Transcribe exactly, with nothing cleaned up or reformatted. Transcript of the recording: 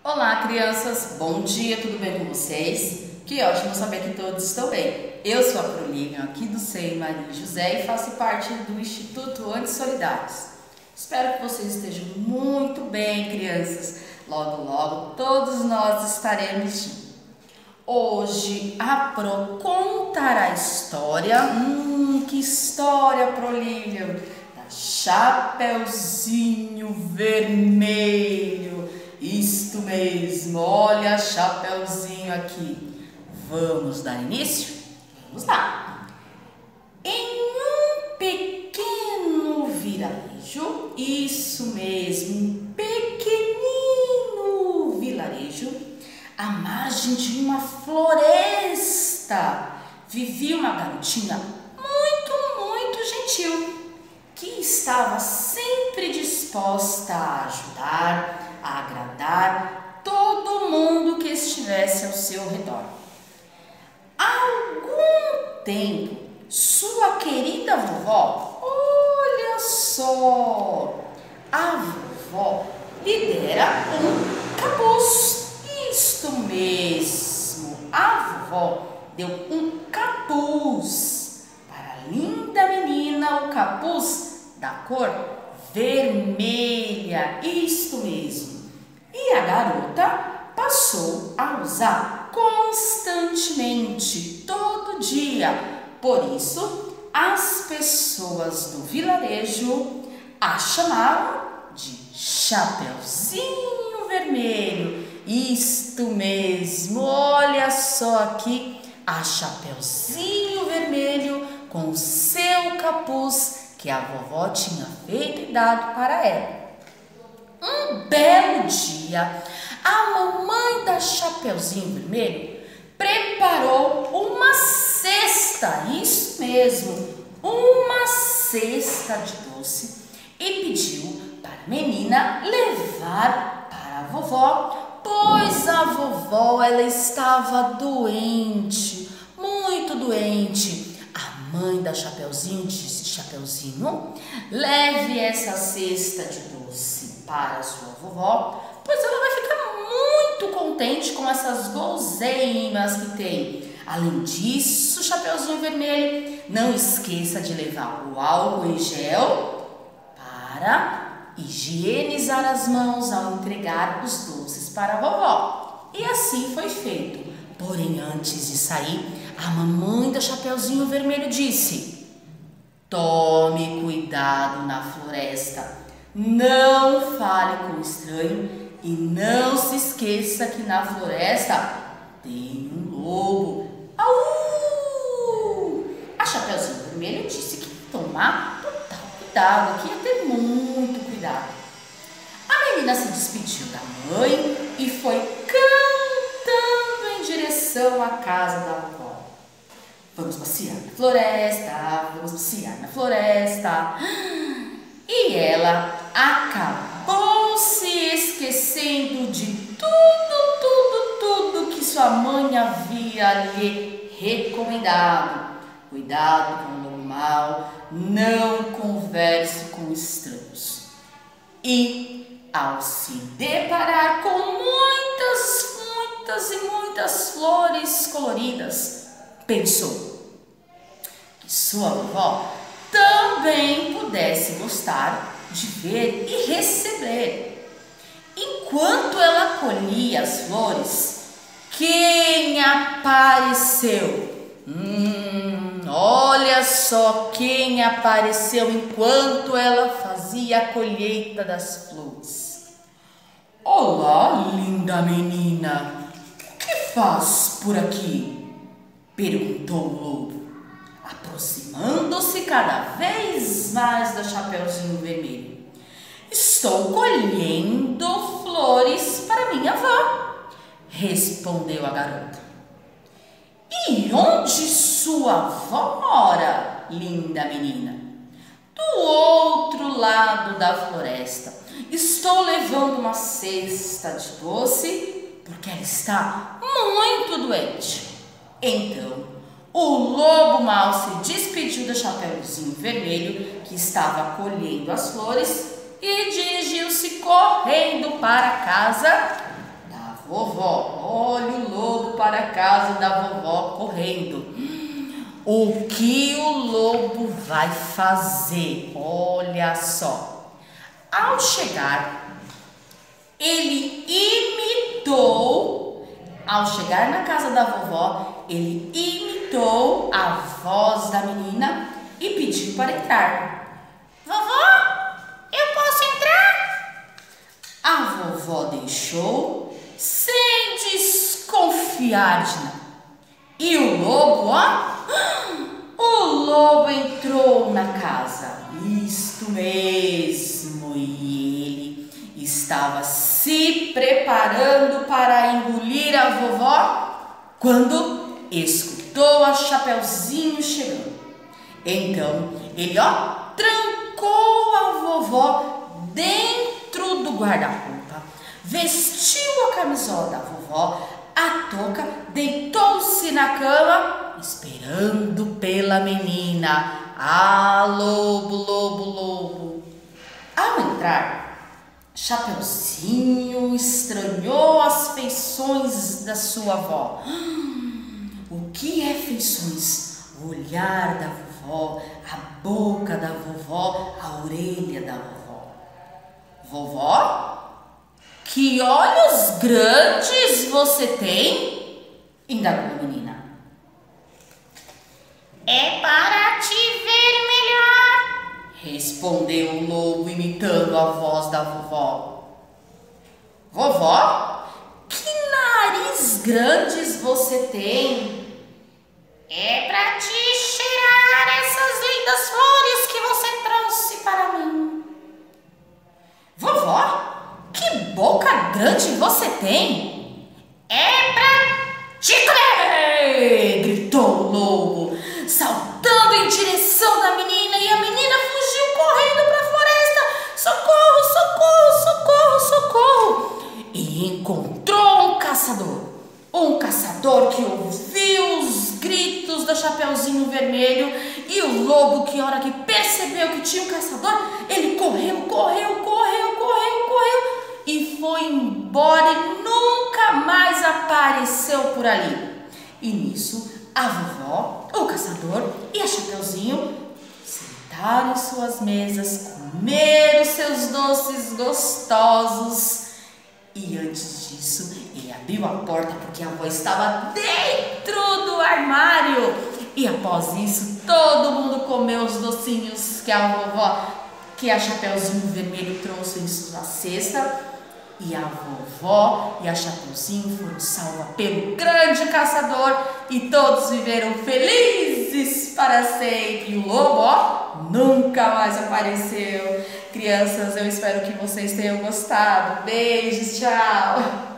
Olá, crianças! Bom dia, tudo bem com vocês? Que ótimo saber que todos estão bem. Eu sou a Prolívia, aqui do C E I Maria José, e faço parte do Instituto Antissolidários. Espero que vocês estejam muito bem, crianças. Logo, logo, todos nós estaremos juntos. Hoje a Pro contará a história, hum, que história, Prolívia, da Chapeuzinho Vermelho. Isto mesmo, olha Chapeuzinho aqui. Vamos dar início? Vamos lá. Em um pequeno vilarejo, isso mesmo, um pequenino vilarejo, à margem de uma floresta, vivia uma garotinha muito, muito gentil, que estava sempre disposta a ajudar, a agradar todo mundo que estivesse ao seu redor. Há algum tempo, sua querida vovó, olha só, a vovó lhe dera um capuz. Isto mesmo, a vovó deu um capuz para a linda menina, o capuz da cor vermelha, isto mesmo. E a garota passou a usar constantemente, todo dia. Por isso, as pessoas do vilarejo a chamavam de Chapeuzinho Vermelho. Isto mesmo, olha só aqui, a Chapeuzinho Vermelho com o seu capuz que a vovó tinha feito e dado para ela. Um belo dia, a mamãe da Chapeuzinho Vermelho preparou uma cesta, isso mesmo, uma cesta de doce, e pediu para a menina levar para a vovó, pois a vovó ela estava doente, muito doente. A mãe da Chapeuzinho disse: Chapeuzinho, leve essa cesta de doce para a sua vovó, pois ela vai ficar muito contente com essas guloseimas que tem. Além disso, Chapeuzinho Vermelho, não esqueça de levar o álcool em gel para higienizar as mãos ao entregar os doces para a vovó. E assim foi feito. Porém, antes de sair, a mamãe do Chapeuzinho Vermelho disse: tome cuidado na floresta, não fale com o estranho e não se esqueça que na floresta tem um lobo. Au! A Chapeuzinho Vermelho disse que ia tomar total cuidado, que ia ter muito cuidado. A menina se despediu da mãe e foi cantando em direção à casa da vovó. Vamos passear na floresta, vamos passear na floresta. E ela acabou se esquecendo de tudo, tudo, tudo que sua mãe havia lhe recomendado. Cuidado com o lobo mau, não converse com estranhos. E ao se deparar com muitas, muitas e muitas flores coloridas, pensou que sua vovó também pudesse gostar de ver e receber. Enquanto ela colhia as flores, quem apareceu? Hum, olha só quem apareceu enquanto ela fazia a colheita das flores. Olá, linda menina, o que faz por aqui? Perguntou o lobo, aproximando-se cada vez mais da Chapeuzinho Vermelho. Estou colhendo flores para minha avó, respondeu a garota. E onde sua avó mora, linda menina? Do outro lado da floresta. Estou levando uma cesta de doce porque ela está muito doente. Então, o lobo mau se despediu do Chapeuzinho Vermelho, que estava colhendo as flores, e dirigiu-se correndo para a casa da vovó, olha o lobo para a casa da vovó correndo. O que o lobo vai fazer? Olha só. Ao chegar, ele imitou, ao chegar na casa da vovó, ele imitou a voz da menina e pediu para entrar. Vovó, eu posso entrar? A vovó deixou sem desconfiar de nada. E o lobo, ó, o lobo entrou na casa. Isto mesmo, e ele estava se preparando para engolir a vovó quando escutou a Chapeuzinho chegando. Então, ele, ó, trancou a vovó dentro do guarda-roupa, vestiu a camisola da vovó, a touca, deitou-se na cama, esperando pela menina. Ah, lobo, lobo, lobo. Ao entrar, Chapeuzinho estranhou as feições da sua avó. O que é feições? O olhar da vovó, a boca da vovó, a orelha da vovó. Vovó? Que olhos grandes você tem? Indagou a menina. É para te ver melhor, respondeu o lobo, imitando a voz da vovó. Vovó, que nariz grandes você tem? É para te cheirar essas lindas flores que você trouxe para mim. Vovó, que boca grande você tem? É pra te comer! Gritou o lobo, saltando em direção da menina, e a menina fugiu correndo para a floresta. Socorro, socorro, socorro, socorro! E encontrou um caçador. Um caçador que ouviu os gritos do Chapeuzinho Vermelho, e o lobo, que a hora que percebeu que tinha um caçador, ele correu, correu, correu, correu, correu e foi embora e nunca mais apareceu por ali. E nisso, a vovó, o caçador e a Chapeuzinho sentaram em suas mesas, comeram seus doces gostosos. E antes disso, ele abriu a porta porque a avó estava dentro do armário. E após isso, todo mundo comeu os docinhos que a vovó, que a Chapeuzinho Vermelho trouxe em sua cesta. E a vovó e a Chapeuzinho foram salvas pelo grande caçador. E todos viveram felizes para sempre. E o lobo, ó, nunca mais apareceu. Crianças, eu espero que vocês tenham gostado. Beijos, tchau!